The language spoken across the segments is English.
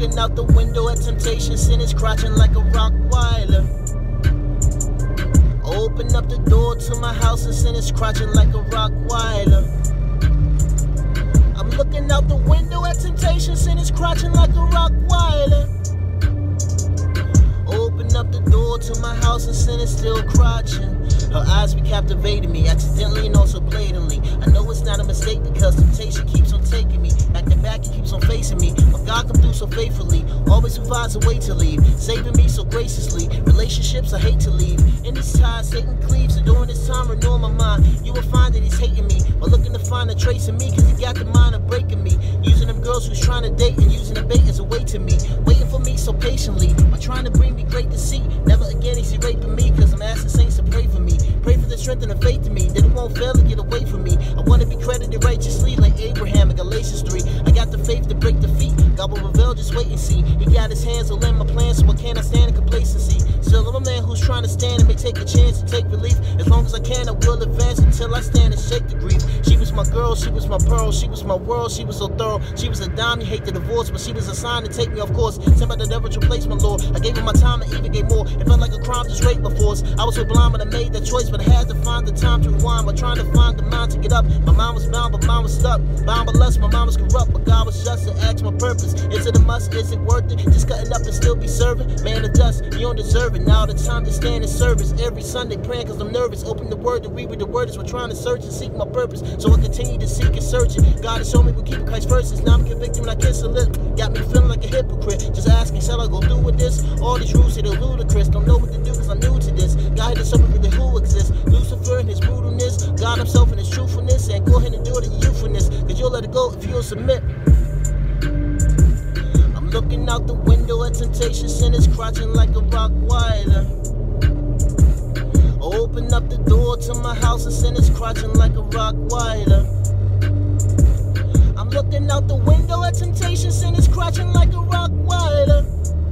looking out the window at temptation, sin is crouching like a Rottweiler. Open up the door to my house and sin is crouching like a Rottweiler. I'm looking out the window at temptation, sin is crouching like a Rottweiler. Open up the door to my house and sin is still crouching. Her eyes be captivating me, accidentally and also blatantly. I know it's not a mistake because temptation keeps on taking me back to back, it keeps on facing me. But God come through so faithfully, always provides a way to leave, saving me so graciously. Relationships I hate to leave, in these ties Satan cleaves. And during this time renewing my mind, you will find that he's hating me, but looking to find a trace in me, cause he got the mind of breaking me. Using them girls who's trying to date and using the bait as a way to me, waiting for me so patiently, but trying to bring me great deceit. Never again is he raping me, cause I'm asking saints to pray for me. Pray for the strength and the faith in me, that it won't fail to get away from me. I want to be credited righteously like Abraham in Galatians 3. I got the faith to break defeat, God will reveal, just wait and see. He got his hands all in my plans, so I cannot stand in complacency. Still I'm a man who's trying to stand and may take a chance to take relief. As long as I can, I will advance until I stand and shake the grief. She was my girl, she was my pearl, she was my world, she was so thorough. She was a dime, you hate the divorce, but she was a sign to take me off course. Sent by the devil to replace my Lord. I gave her my time and even gave more. It felt like a crime, just rape my force. I was so blind when I made that choice, but I had to find the time to rewind by trying to find the mind to get up. My mind was bound, but mine was stuck. Bound by lust, my mind was corrupt, but God was just to ask my purpose. Is it a must? Is it worth it? Just cutting up and still be serving? Man of dust, you don't deserve it. Now the time to stand in service. Every Sunday praying cause I'm nervous. Open the word to read the word as we're trying to search and seek my purpose. So I continue to seek and search it. God has shown me we're keeping Christ first. Now I'm convicted when I kiss a lip. Got me feeling like a hypocrite. Just asking, shall I go through with this? All these rules here, they're ludicrous. Don't know what to do cause I'm new to this. God had to show me really who exists. Lucifer and his brutalness, God himself and his truthfulness. And go ahead and do it in youthfulness, cause you'll let it go if you'll submit. I'm looking out the window at temptation, sin is crouching like a Rottweiler. Open up the door to my house and sin is crouching like a Rottweiler. I'm looking out the window at temptation, sin is crouching like a Rottweiler.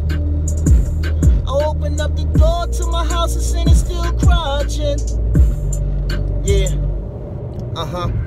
I open up the door to my house and sin is still crouching. Yeah,